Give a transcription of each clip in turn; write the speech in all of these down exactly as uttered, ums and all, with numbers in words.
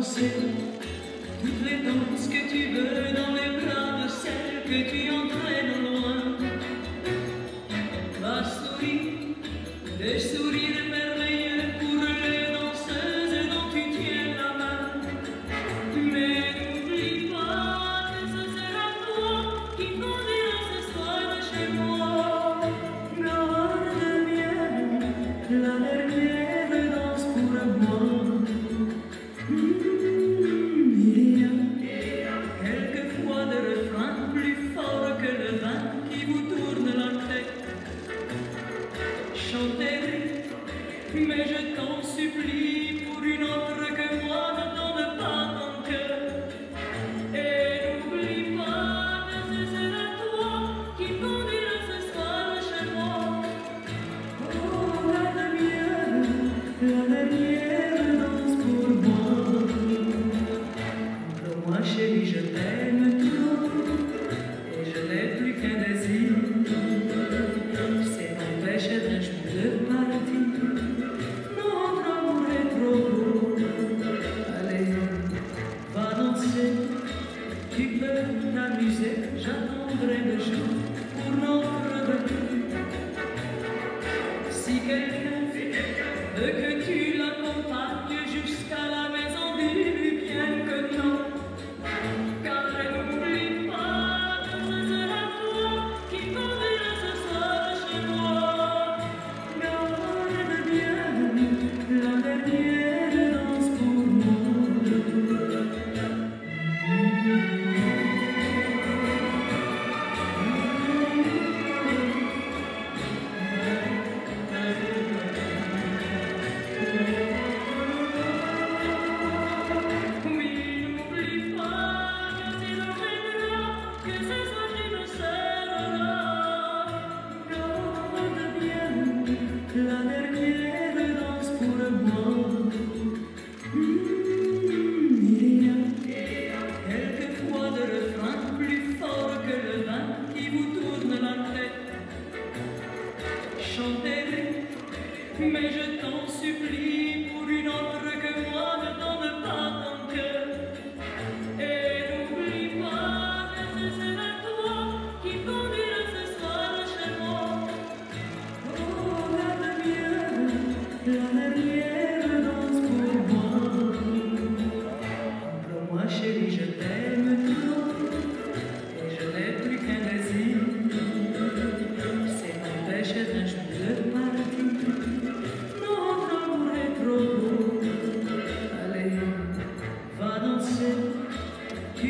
danser toutes les danses que tu veux dans les bras de celle que tu entraînes loin. Va sourire, des sourires merveilleux pour les danseuses dont tu tiens la main. Mais n'oublie pas que ce sera toi qui conduira ce soir de chez moi. Garde bien la dernière danse pour moi. Il y a quelquefois des refrains plus forts que le vin qui vous tourne la tête. Chantez, mais je t'en supplie, pour une autre que moi ne donne pas ton cœur. Et n'oublie pas que ce sera toi qui conduira ce soir chez moi. Oh, garde bien la dernière danse pour moi. Pour moi, chérie, je t'aime trop, et je n'ai plus qu'un désir, c'est d'empêcher d'un jour de partir. Notre amour est trop beau. Allez, va danser, tu peux t'amuser, j'attendrai le jour pour notre retour. Si quelqu'un veut que tu l'accompagnes jusqu'à la maison, dis-lui bien que non. Car n'oublie pas que ce sera toi qui conduira ce soir chez moi. Garde bien la dernière danse pour moi. Oui, n'oublie pas que si l'on viendra, que ce soir tu me seras. Garde bien la dernière danse pour moi. Il y a quelquefois des refrains plus forts que le vin qui vous tourne la tête. Chantez, mais je t'en supplie, pour une autre que moi ne donne pas ton cœur. Et n'oublie pas que ce sera toi qui conduira ce soir chez moi. Oh, garde bien la dernière danse pour moi. Pour moi, chérie, je t'aime trop, et je n'ai plus qu'un désir, c'est d'empêcher d'un jour de partir. Notre amour est trop beau. Allez, va danser, tu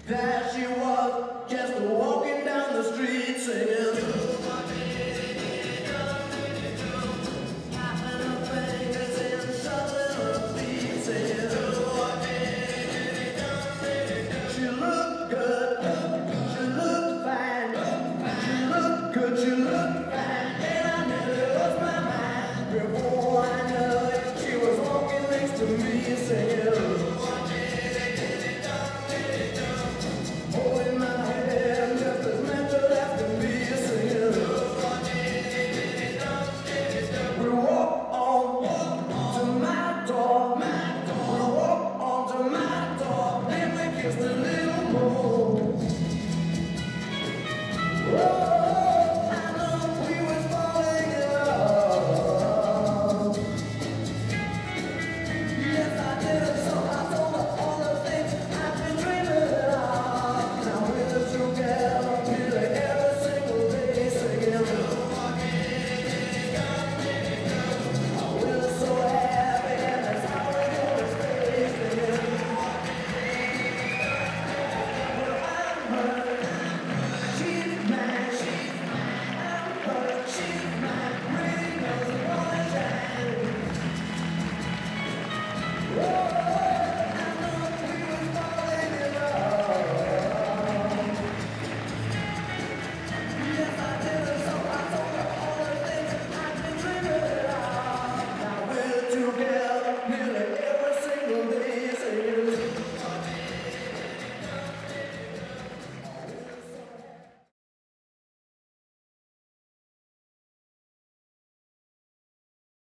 There she was, just walking down the street singing.